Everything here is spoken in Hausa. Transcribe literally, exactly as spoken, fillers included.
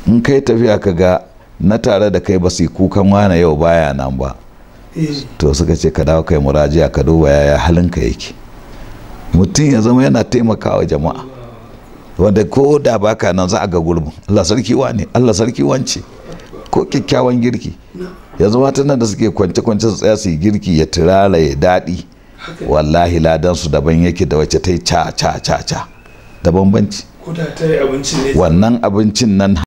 in kai tafiya ka ga na tare da kai ba su yi kukan wane yau baya nan ba, to suka ce ka dawo kai murajiya ka duba yaya halinka yake. Mutum ya zama yana taimakawa jama'a wanda ko da baka nan za a ga gurbin. Allah sarki wane, Allah sarki wance, ko kyakkyawan girki ya zama tunan da suke kwance-kwance su tsaya su yi girki ya turara ya daɗi, wallahi ladan su daban yake da wacce ta yi ca ca ca ca da bambanci. Wannan abincin nan